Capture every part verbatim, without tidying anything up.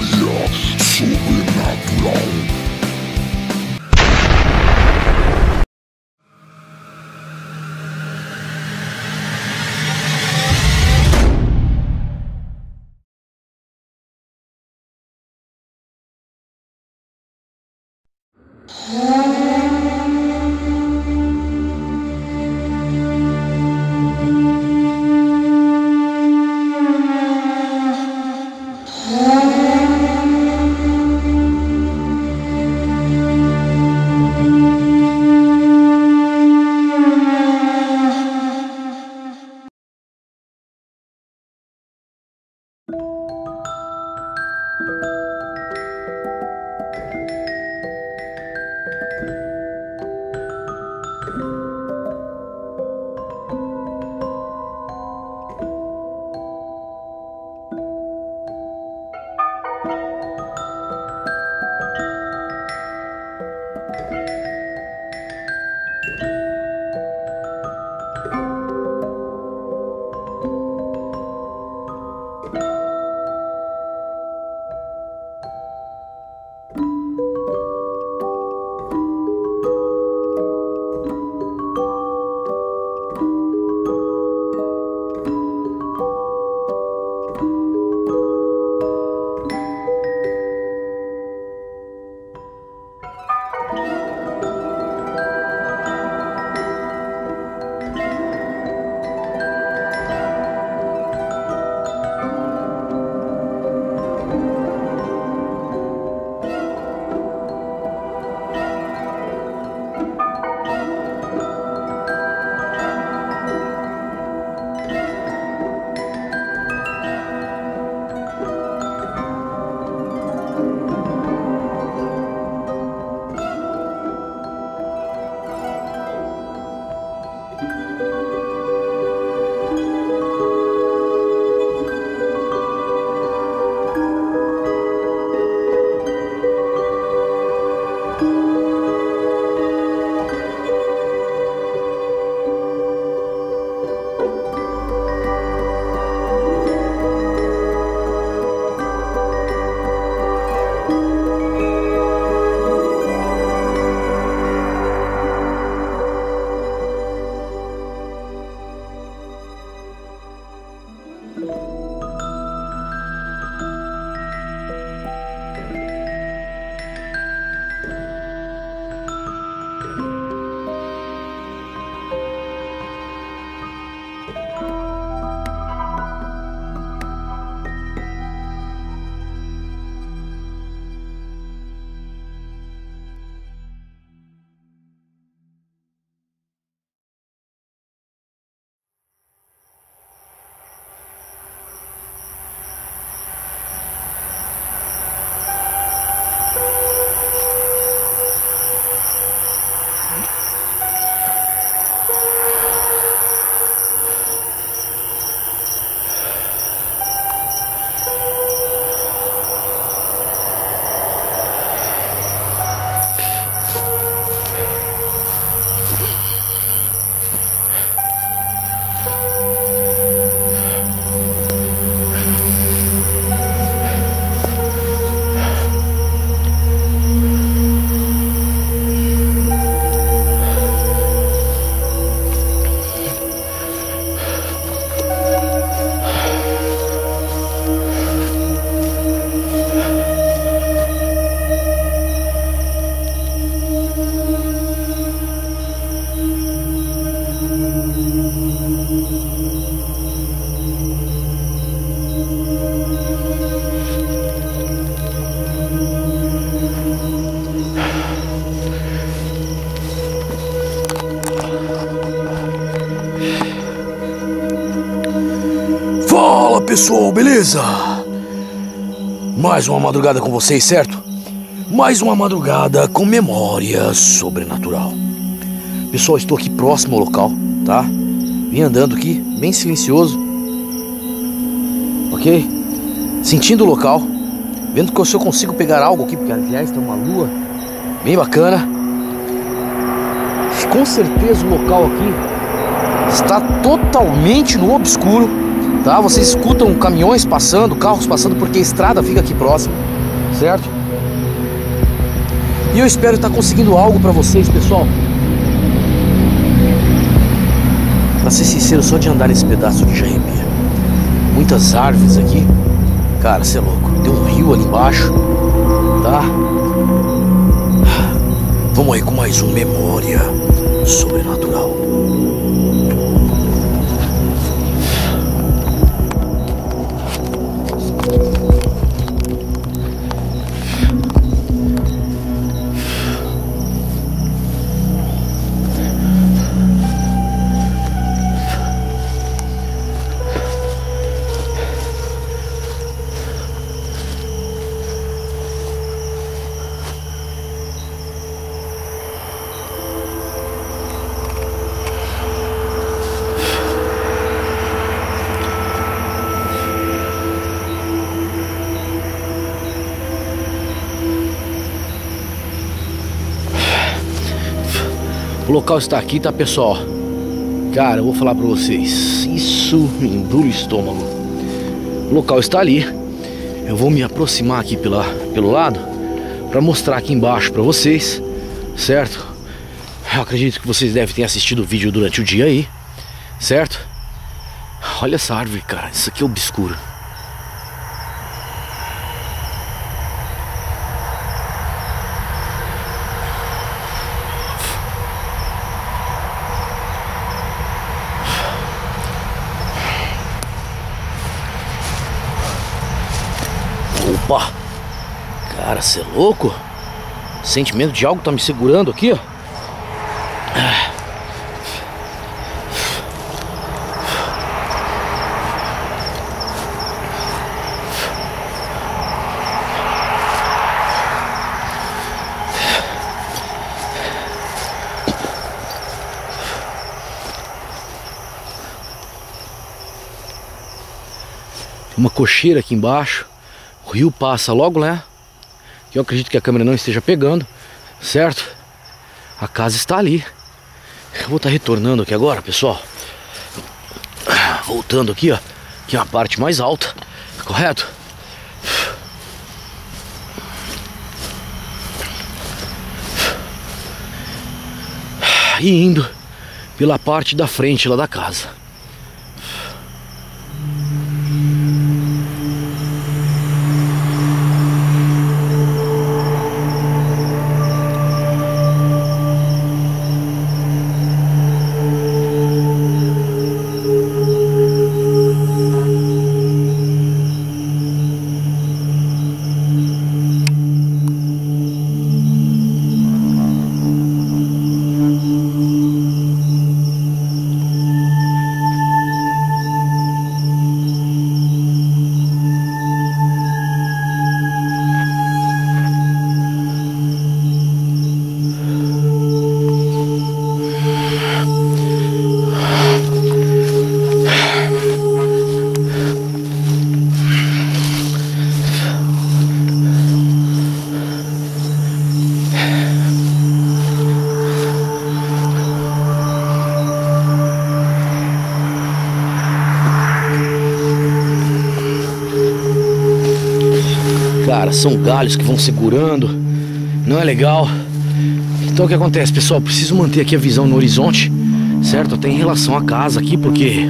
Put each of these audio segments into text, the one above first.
memória sobrenatural. Fala pessoal, beleza? Mais uma madrugada com vocês, certo? Mais uma madrugada com memória sobrenatural. Pessoal, estou aqui próximo ao local, tá? Vim andando aqui, bem silencioso. Ok? Sentindo o local, vendo que se eu consigo pegar algo aqui, porque aliás tem uma lua bem bacana. Com certeza o local aqui está totalmente no obscuro, tá? Vocês escutam caminhões passando, carros passando, porque a estrada fica aqui próximo. certo? E eu espero estar conseguindo algo pra vocês, pessoal. Pra ser sincero, só de andar nesse pedaço de já arrepia. Muitas árvores aqui. Cara, cê é louco. Tem um rio ali embaixo, tá? Vamos aí com mais um Memória Sobrenatural. O local está aqui, tá, pessoal? Cara, eu vou falar pra vocês, isso me embrulha o estômago. O local está ali. Eu vou me aproximar aqui pela, pelo lado pra mostrar aqui embaixo pra vocês, certo? Eu acredito que vocês devem ter assistido o vídeo durante o dia aí, certo? Olha essa árvore, cara, isso aqui é obscuro. Opa! Cara, cê é louco? Sentimento de algo tá me segurando aqui, ó. Uma cocheira aqui embaixo. O rio passa logo lá. Eu acredito que a câmera não esteja pegando, certo? A casa está ali. Eu vou estar retornando aqui agora, pessoal. Voltando aqui, ó. Que é a parte mais alta, correto? E indo pela parte da frente lá da casa. Cara, são galhos que vão segurando. Não é legal. Então o que acontece, pessoal? Eu preciso manter aqui a visão no horizonte, certo? Até em relação à casa aqui, porque...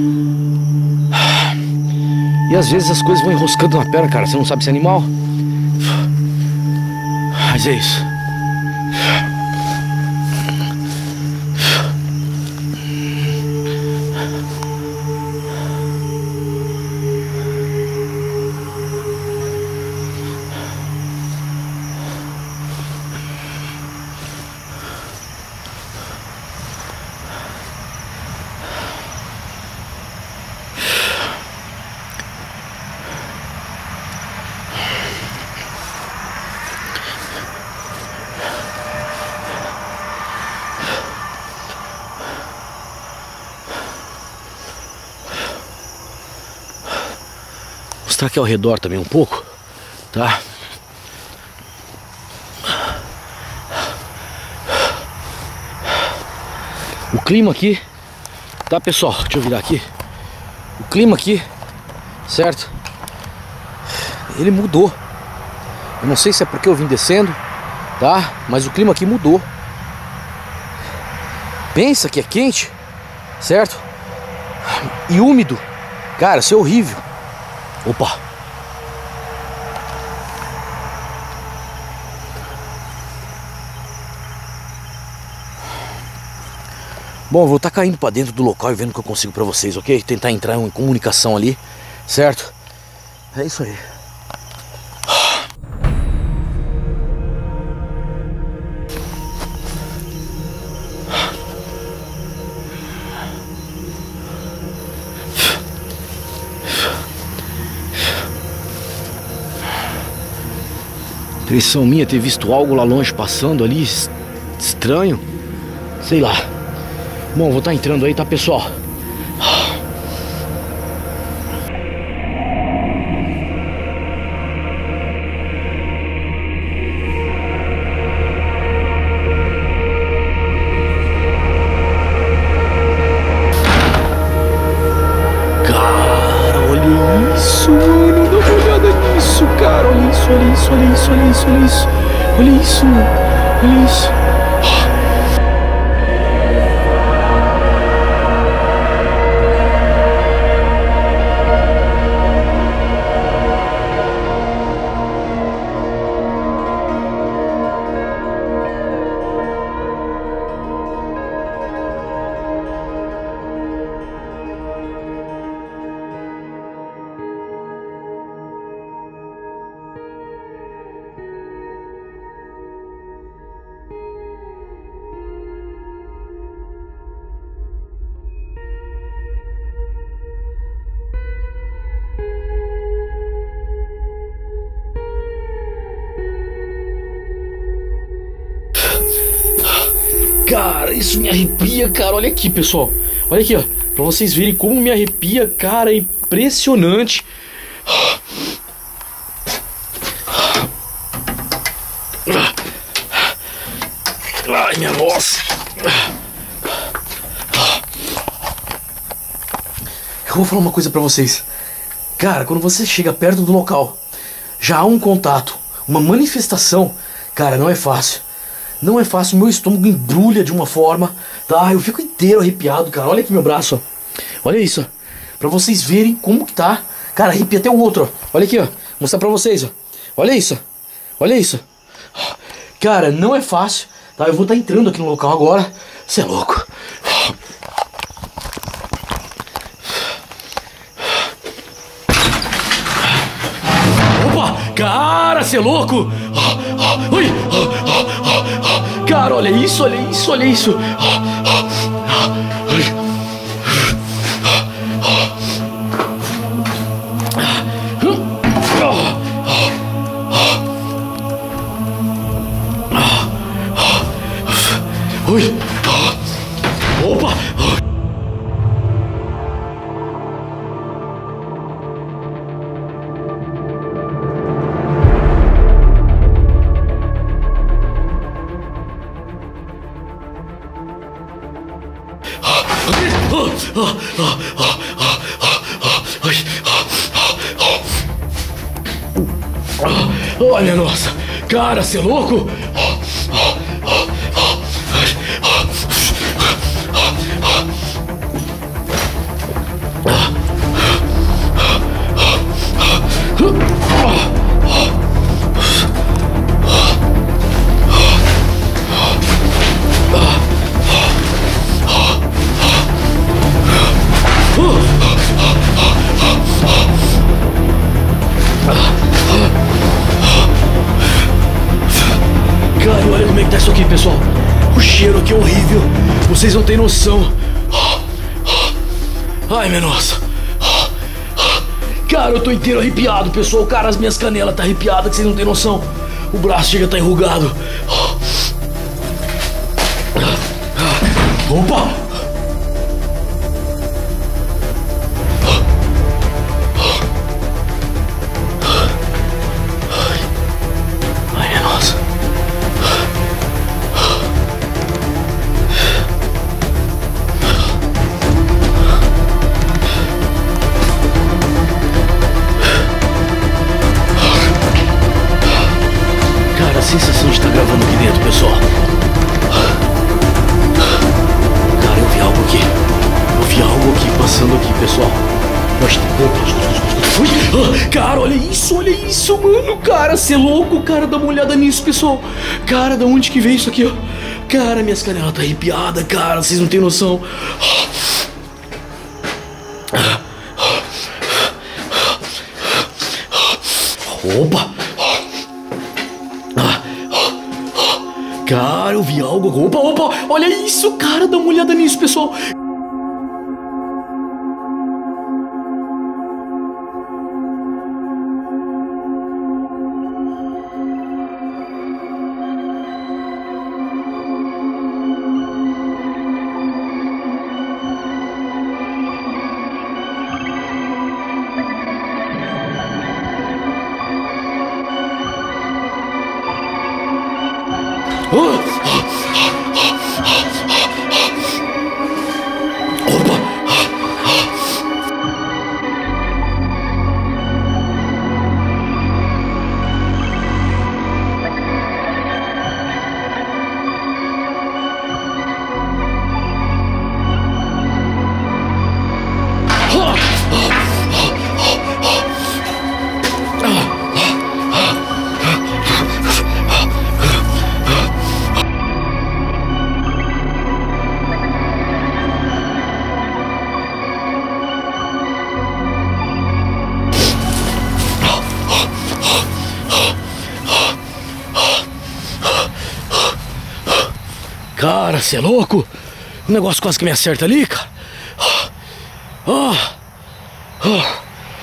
E às vezes as coisas vão enroscando na perna, cara. Você não sabe se é animal. Mas é isso. Mostrar aqui ao redor também um pouco, tá? O clima aqui, tá, pessoal? Deixa eu virar aqui. O clima aqui, certo? Ele mudou. Eu não sei se é porque eu vim descendo, tá? Mas o clima aqui mudou. Pensa que é quente, certo? E úmido. Cara, isso é horrível. Opa! Bom, vou estar caindo para dentro do local e vendo o que eu consigo para vocês, ok? Tentar entrar em comunicação ali, certo? É isso aí. Impressão minha ter visto algo lá longe passando ali, estranho, sei lá. Bom, vou estar entrando aí, tá, pessoal? Cara, olha isso, mano, dá uma olhada nisso, cara, olha isso, olha isso, olha isso, olha isso, olha isso, olha isso, olha isso. Cara, isso me arrepia, cara. Olha aqui, pessoal. Olha aqui, ó. Pra vocês verem como me arrepia, cara. É impressionante. Ai, minha nossa. Eu vou falar uma coisa pra vocês. Cara, quando você chega perto do local, já há um contato, uma manifestação. Cara, não é fácil. Não é fácil, meu estômago embrulha de uma forma, tá? Eu fico inteiro arrepiado, cara. Olha aqui meu braço, ó. Olha isso, ó. Pra vocês verem como que tá. Cara, arrepia até o outro, ó. Olha aqui, ó. Vou mostrar pra vocês, ó. Olha isso, ó. Olha isso. Cara, não é fácil, tá? Eu vou estar entrando aqui no local agora. Você é louco. Opa! Cara, você é louco! Ui! Cara, olha isso, olha isso, olha isso. Ui! Opa! Olha, nossa, cara, você é louco? Cara, olha como é que tá isso aqui, pessoal. O cheiro aqui é horrível. Vocês não têm noção. Ai, minha nossa. Cara, eu tô inteiro arrepiado, pessoal. Cara, as minhas canelas tá arrepiadas, que vocês não têm noção. O braço chega a tá enrugado. Opa! sensação de estar gravando aqui dentro, pessoal. Cara, eu vi algo aqui. Eu vi algo aqui, passando aqui, pessoal. Mas... Ui, ah, cara, olha isso, olha isso, mano. Cara, cê é louco, cara. Dá uma olhada nisso, pessoal. Cara, da onde que veio isso aqui, ó? Cara, minhas canelas tá arrepiada, cara. Vocês não tem noção. Opa! Cara, eu vi algo. Opa, opa! Olha isso, cara! Dá uma olhada nisso, pessoal! Cara, você é louco? O negócio quase que me acerta ali, cara. Ah, ah,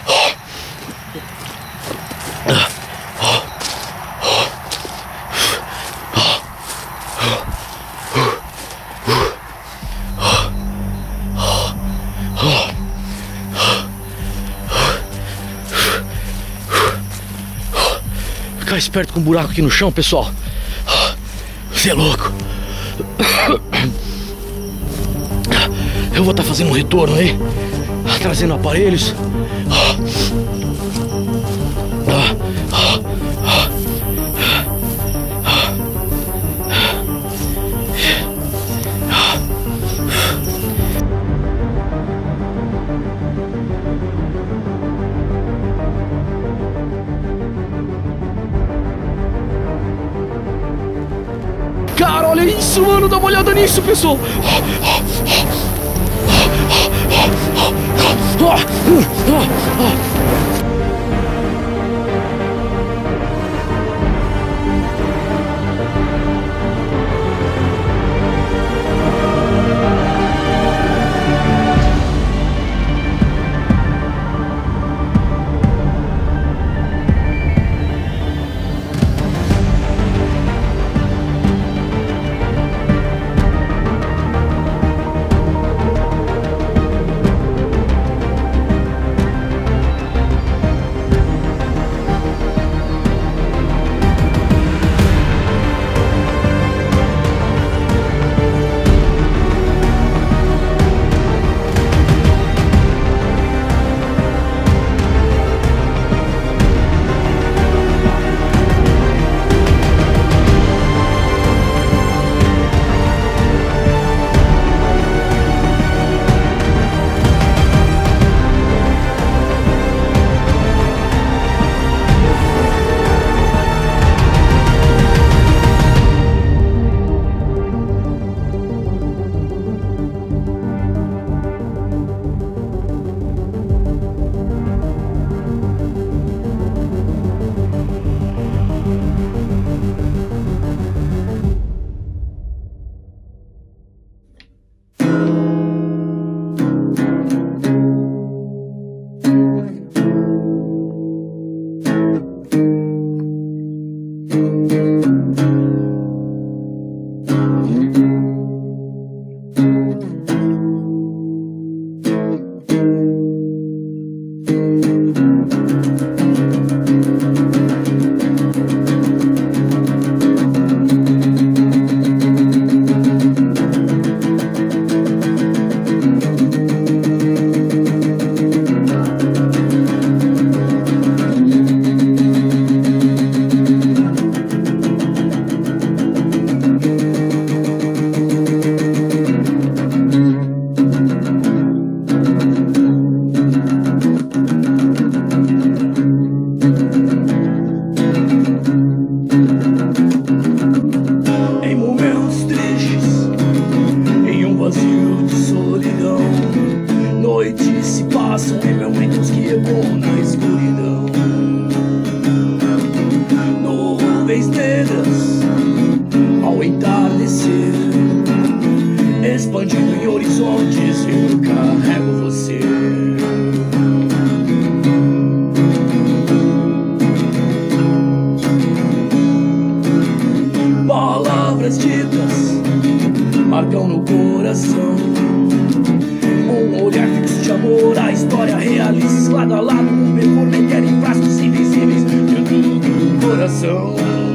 Ficar esperto com um buraco aqui no chão, pessoal. Você é louco. Eu vou estar fazendo um retorno aí, trazendo aparelhos. Cara, olha isso, mano. Dá uma olhada nisso, pessoal. por meter em frascos invisíveis dentro do coração.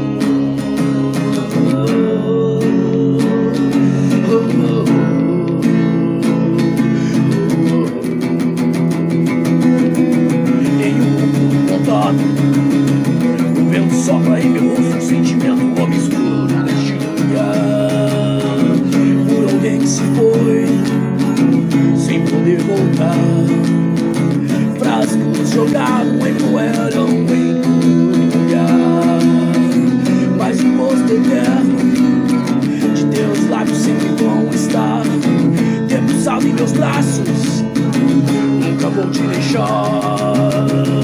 O vento sopra em meu rosto, um sentimento obscuro na dia. Por alguém que se foi sem poder voltar. Frascos jogaram em poeira ou em lugar. Mas o rosto eterno de teus lábios sempre vão estar debruçado em meus braços. Nunca vou te deixar.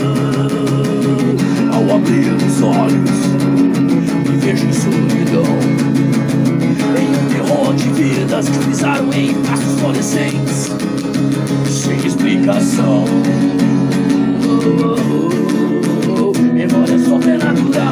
Ao abrir os olhos, me vejo em solidão, em um terror de vidas que pisaram em passos fluorescentes, sem explicação. Oh, oh, oh, oh. Memória sobrenatural.